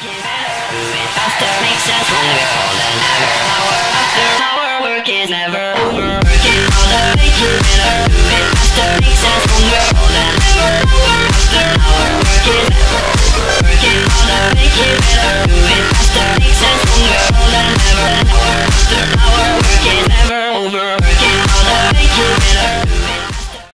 Faster makes us stronger than ever. Hour after hour, work is never